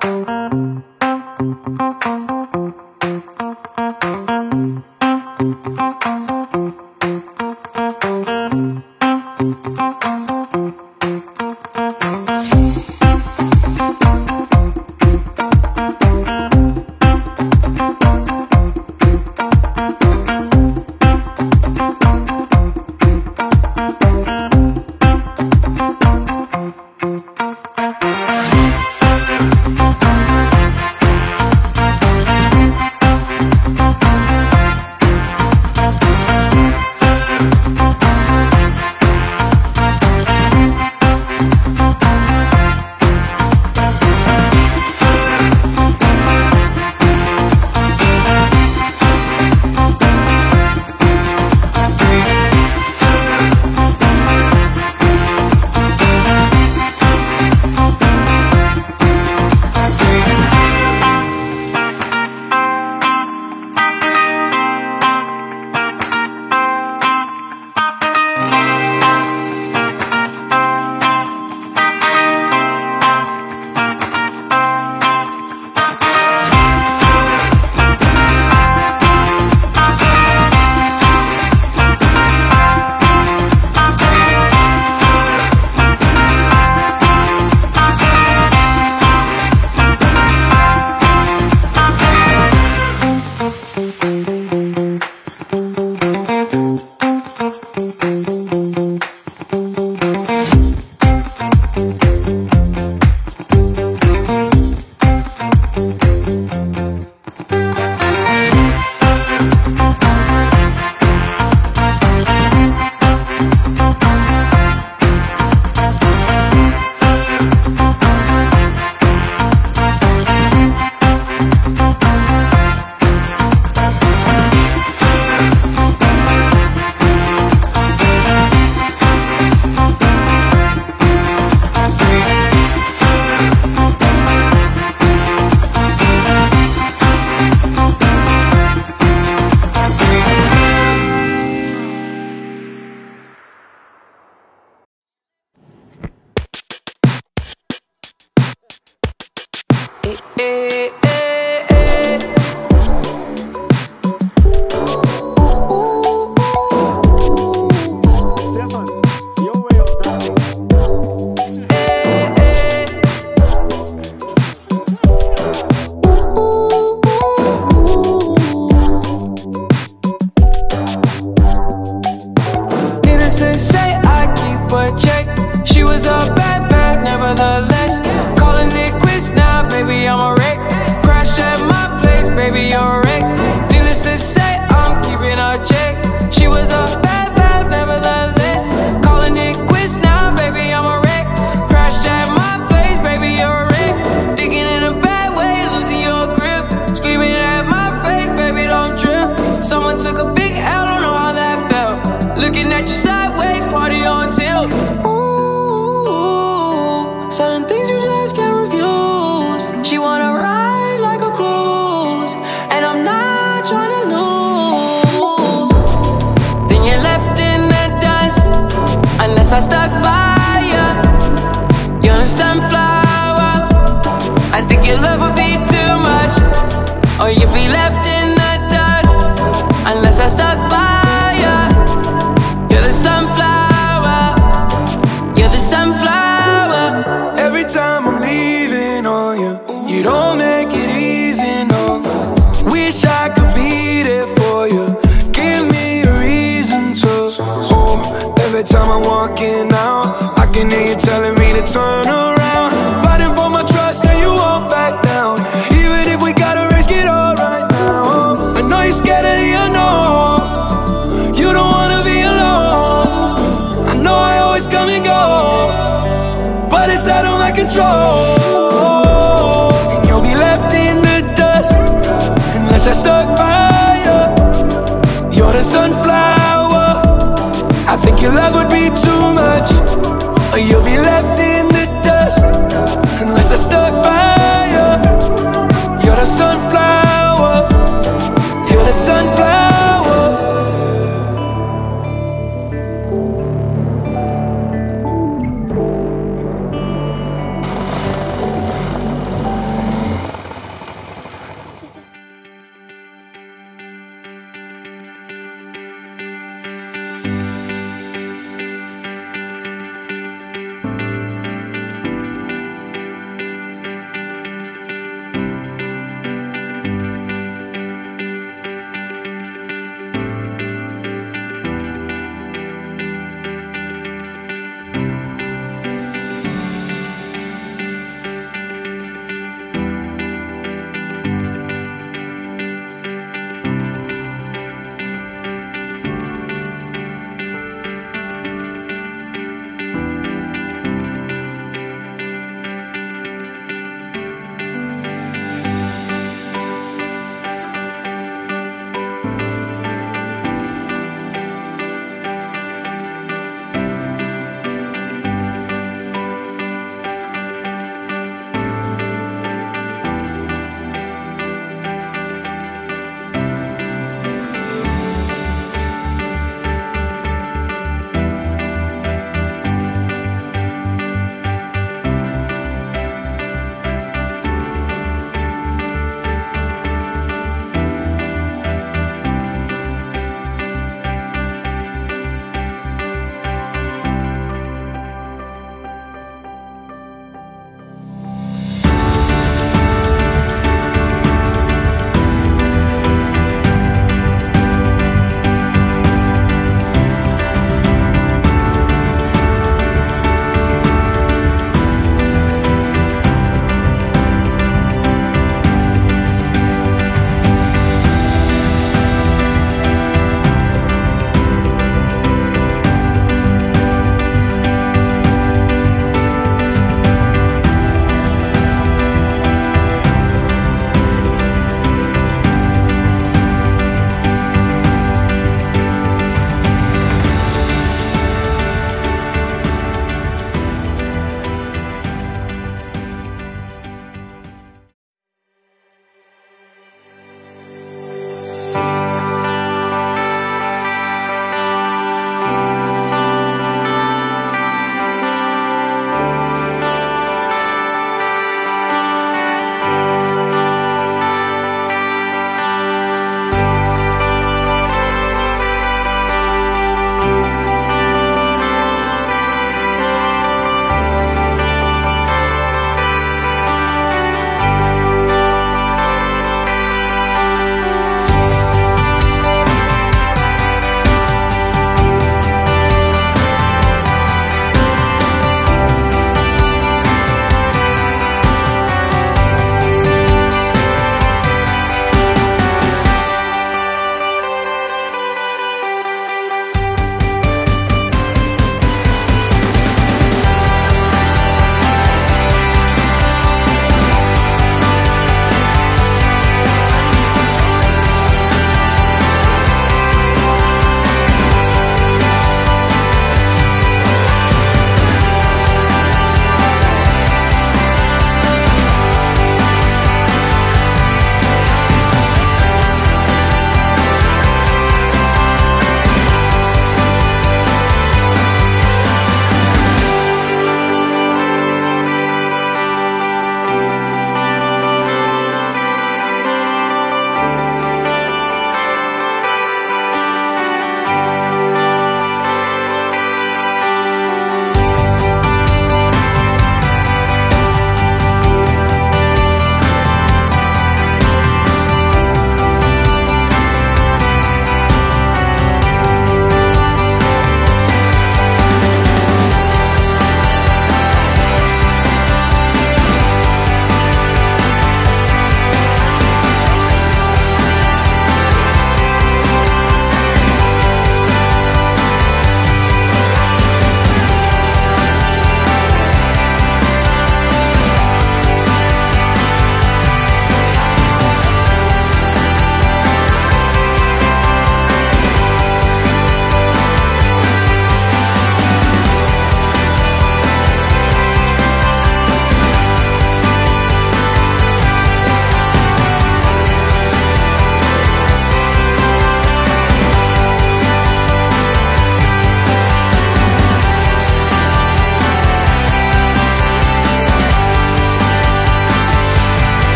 I stuck by you. You're a sunflower. I think your love would be too much, or you'd be left in the dust. Unless I stuck by you. You're the sunflower. You're the sunflower. Every time I'm leaving on you, you don't make it easy, no. Wish I could be there for you. Give me a reason to. Every time I'm walking out, I can hear you telling me to turn around. Fighting for my trust and you won't back down. Even if we gotta risk it all right now. I know you're scared of the unknown. You don't wanna be alone. I know I always come and go, but it's out of my control. And you'll be left in the dust unless I stuck by you. You're the sunflower. I think your love would be too much,